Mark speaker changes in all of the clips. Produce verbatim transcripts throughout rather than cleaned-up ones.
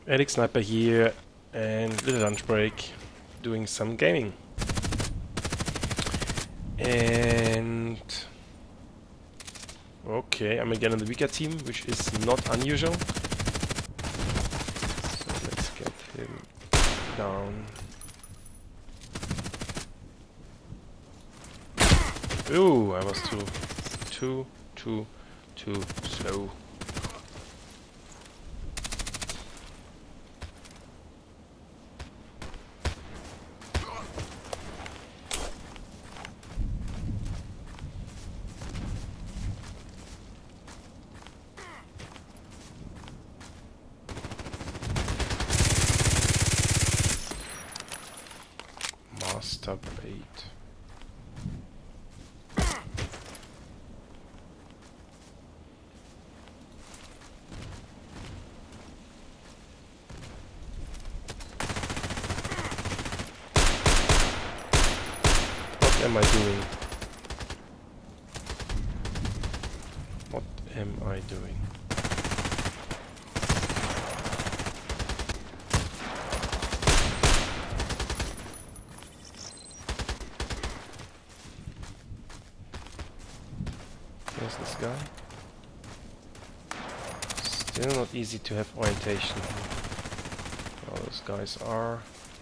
Speaker 1: Eric Sniper here, and little lunch break, doing some gaming. And okay, I'm again on the weaker team, which is not unusual. So let's get him down. Ooh, I was too, too, too, too slow. Master blade. What am I doing? What am I doing? There's this guy. Still not easy to have orientation. All those guys are.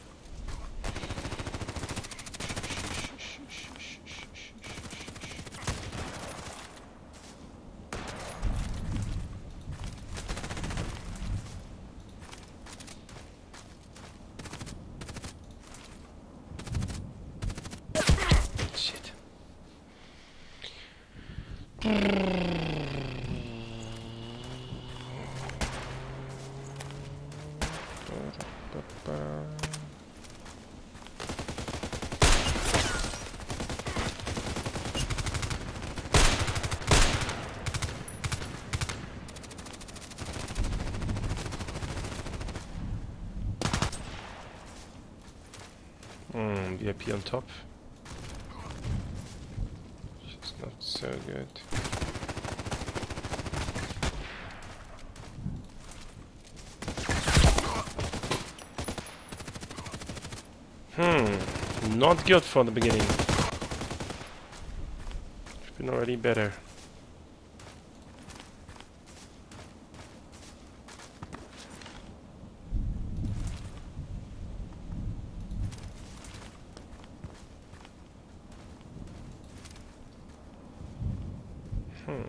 Speaker 1: Shit. Hmm, V I P on top. She's not so good. Hmm, not good for the beginning. It's been already better. Hmm.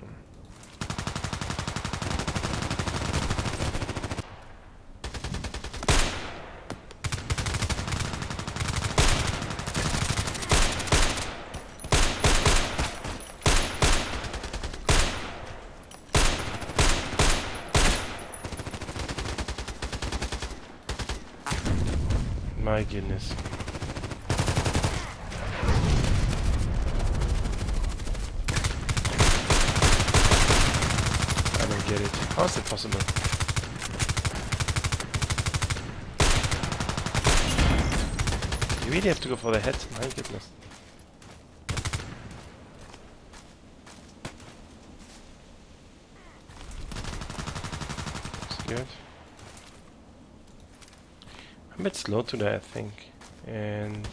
Speaker 1: My goodness. I don't get it. How is it possible? You really have to go for the head? My goodness. That's good. I'm a bit slow today, I think. And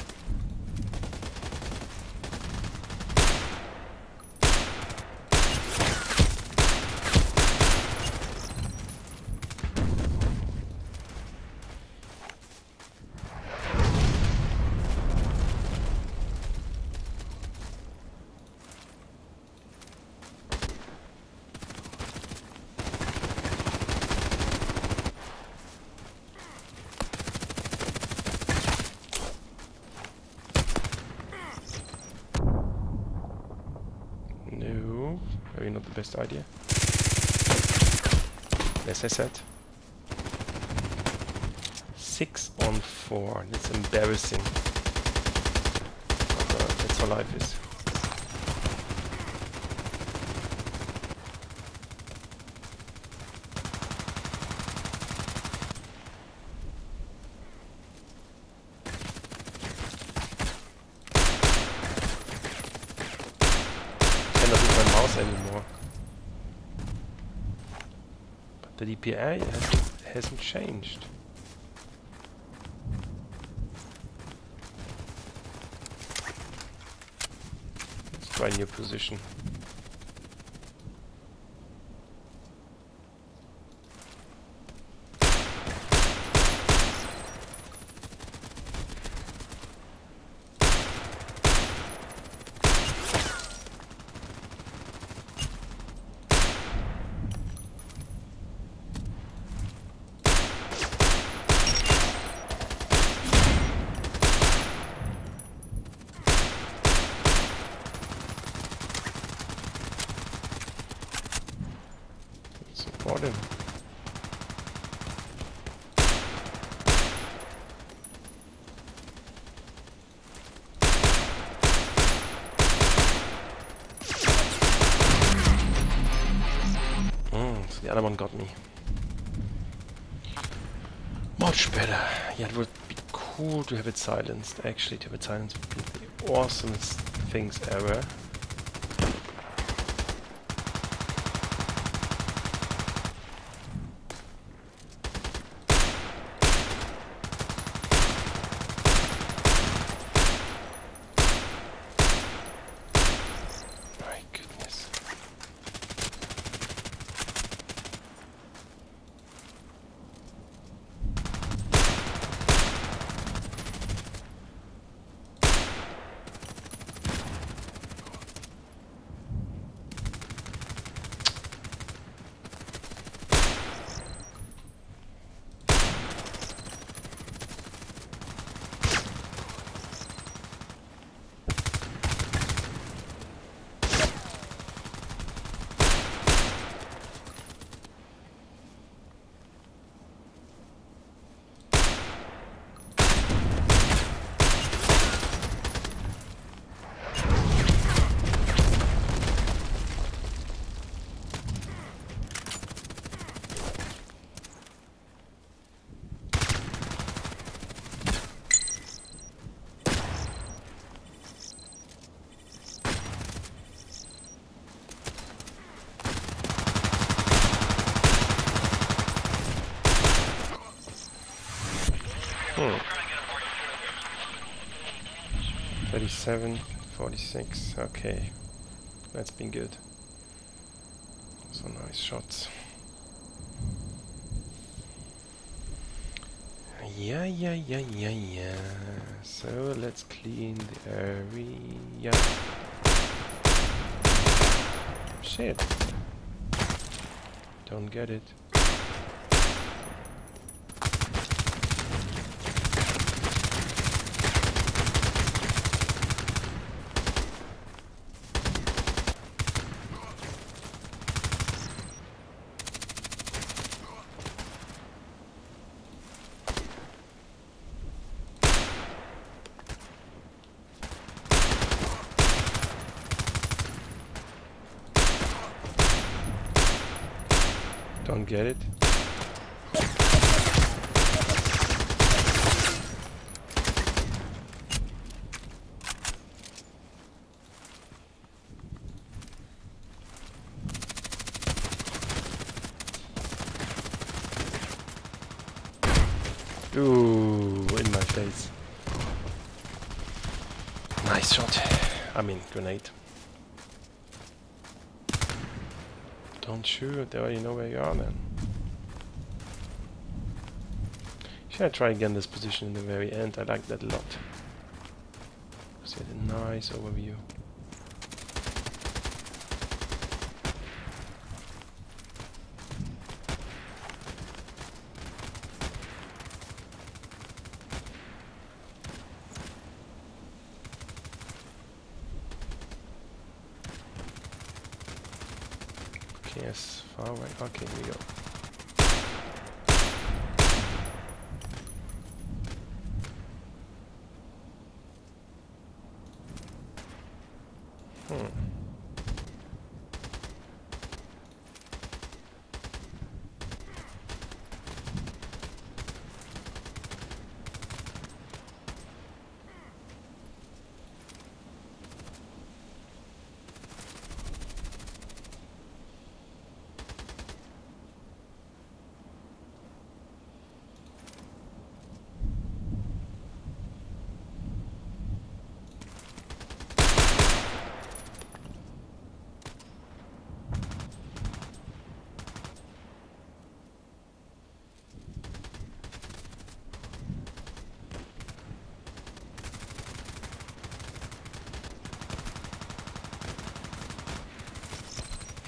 Speaker 1: no, maybe not the best idea. As I said, six on four. That's embarrassing. But, uh, that's how life is. Cannot use my mouse anymore. But the D P I has, hasn't changed. Let's try a new position. Support him. Mm, so the other one got me. Much better. Yeah, it would be cool to have it silenced. Actually, to have it silenced would be the awesomest things ever. Hmm. thirty-seven, forty-six, okay. That's been good. So nice shots. Yeah, yeah, yeah, yeah, yeah. So let's clean the area. Shit. Don't get it. Don't get it. Ooh, in my face. Nice shot. I mean, grenade. Don't shoot, they already know where you are then. Should I try again this position in the very end? I like that a lot. So you had a nice overview. Yes, far away. Okay, here we go. Hmm.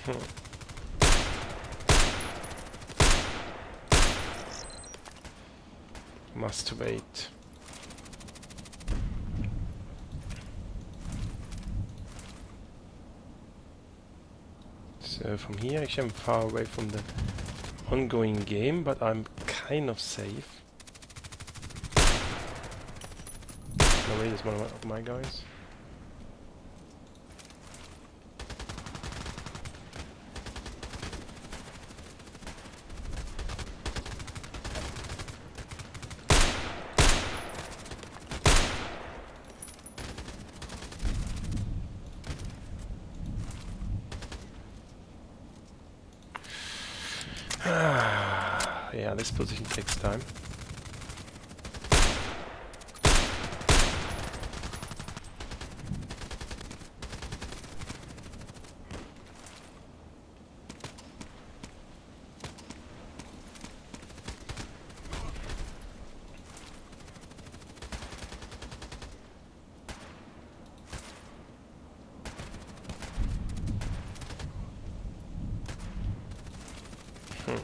Speaker 1: Must wait. So from here, actually I'm far away from the ongoing game, but I'm kind of safe. No way, there's one of my guys. Yeah, this position takes time. Hmm.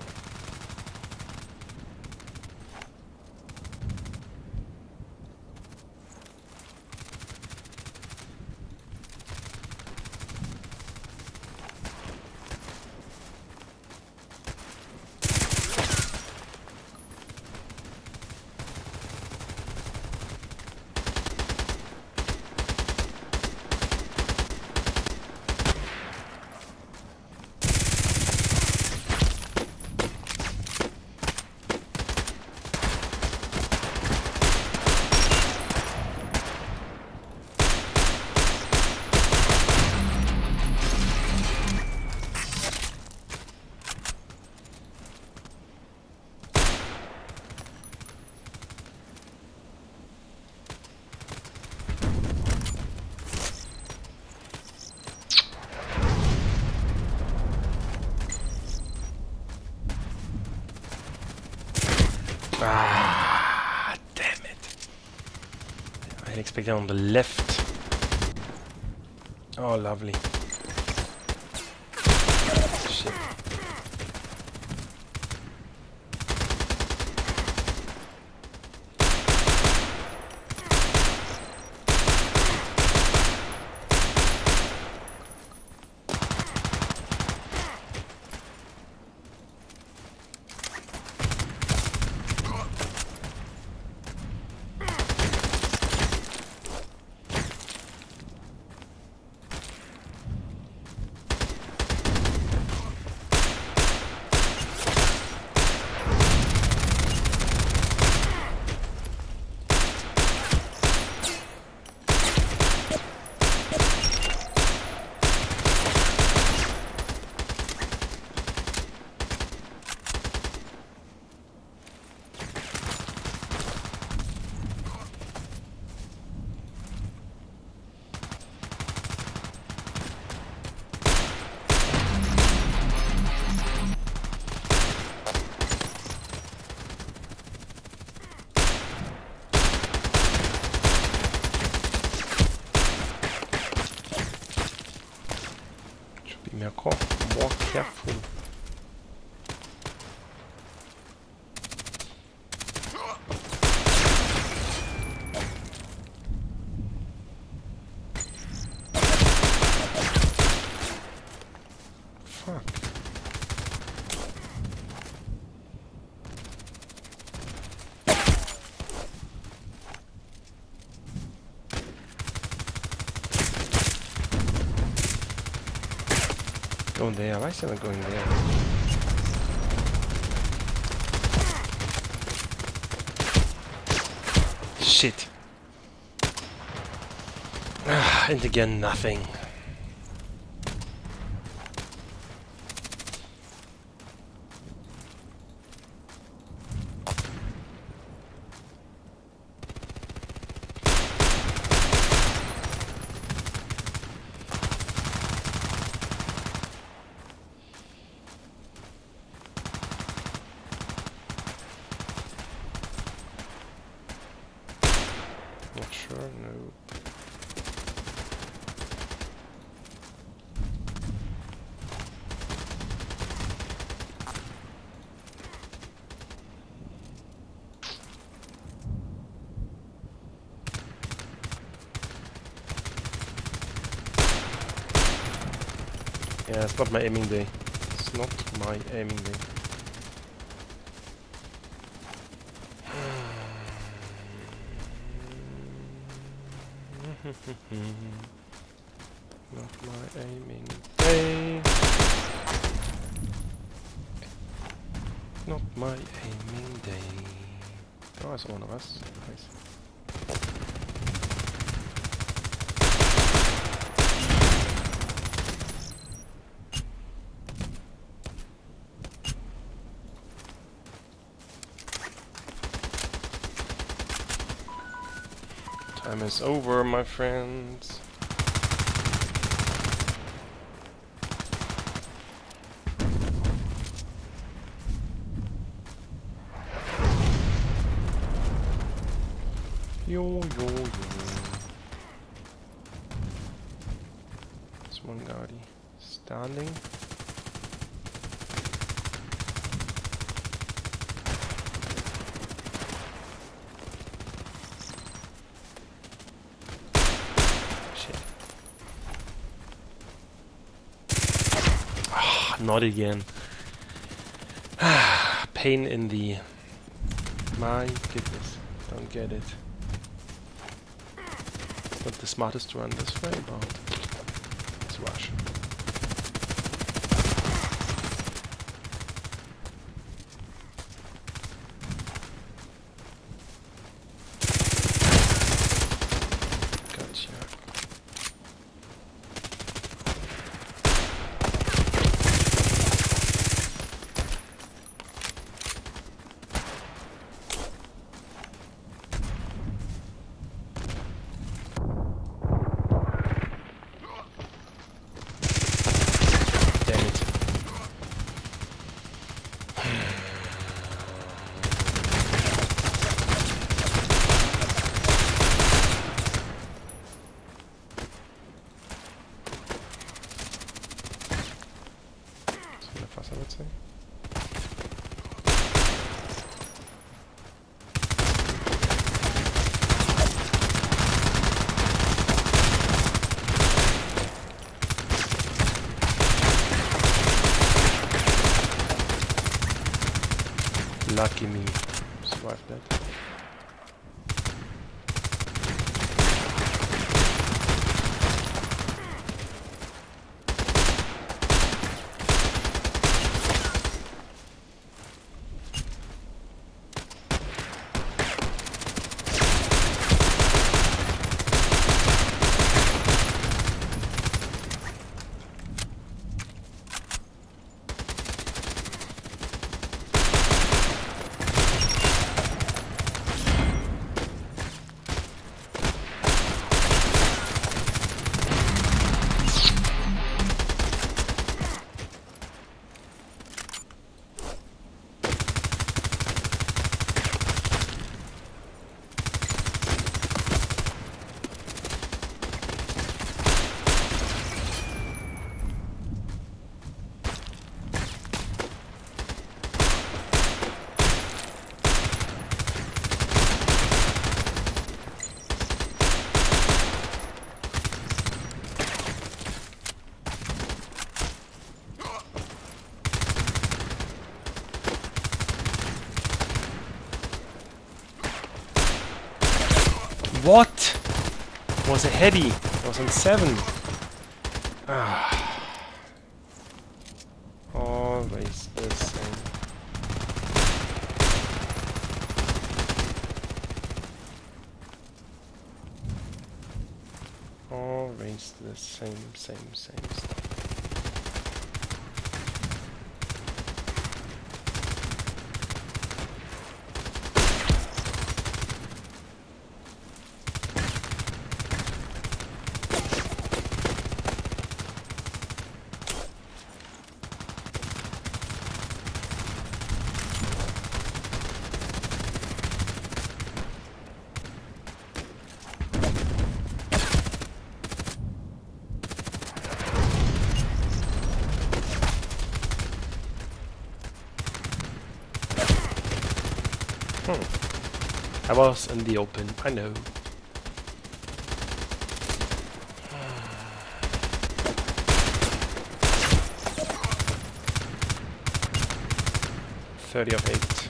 Speaker 1: Ah, damn it. I expected on the left. Oh, lovely. Shit. More, more careful. Fuck. Go there. Why is it not going there? Shit. Ah, and again, nothing. Not sure, no. Yeah, it's not my aiming day. It's not my aiming day. Not my aiming day. Not my aiming day. Oh, there's one of us. Nice. Time is over, my friends. Yo, yo, yo. There's one guardy standing. Shit. Ah, not again. Pain in the... My goodness. Don't get it. Not the smartest to run this way, but let's rush. Gotcha. I would say. Lucky me. Survived that. What? It was a heady. I was on seven. Ah. Always the same. Always the same, same, same stuff. Hmm. I was in the open, I know. thirty of eight.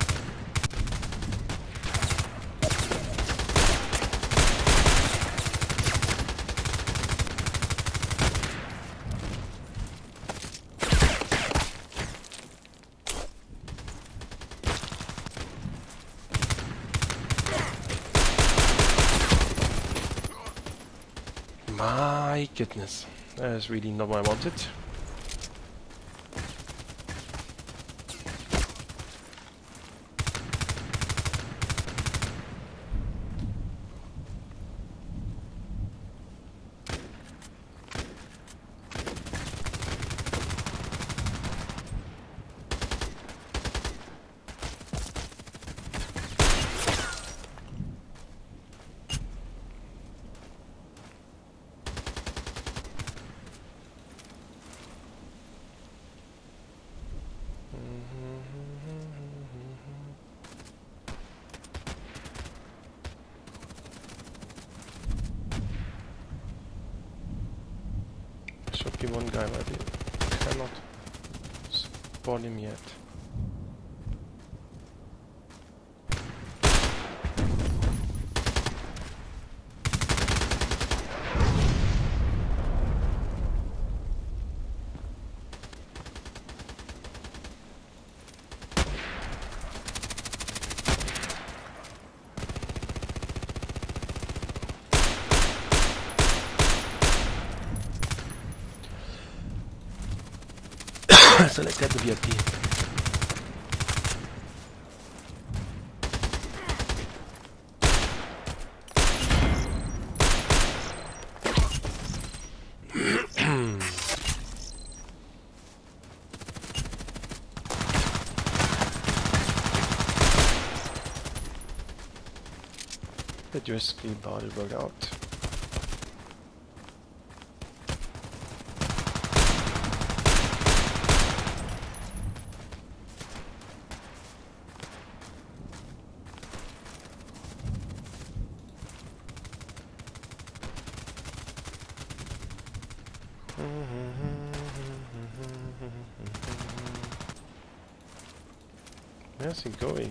Speaker 1: My goodness, that is really not what I wanted. Should be one guy, but I cannot spot him yet. So let's get the V I P. That risky, but it worked out. Where's he going?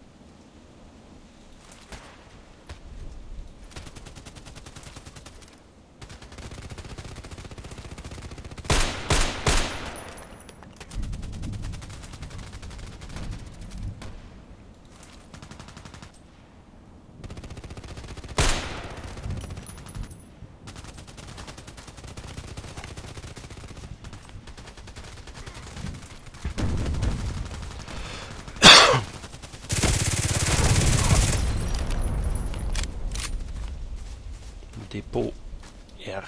Speaker 1: Depot R.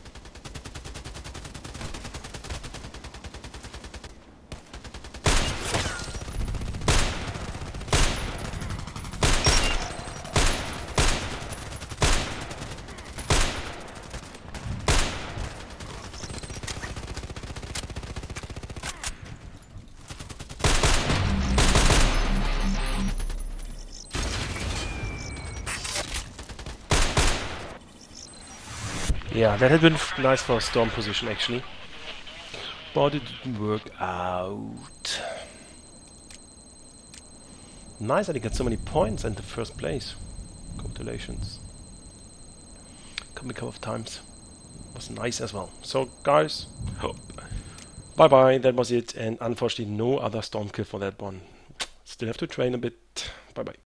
Speaker 1: Yeah, that had been f nice for a storm position actually, but it didn't work out. Nice that he got so many points in the first place. Congratulations. Come a couple of times. Was nice as well. So guys, bye bye, that was it, and unfortunately no other storm kill for that one. Still have to train a bit. Bye bye.